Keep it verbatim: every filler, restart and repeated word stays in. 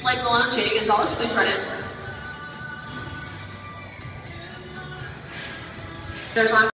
Like Milan J D Gonzalez, please run it. There's one.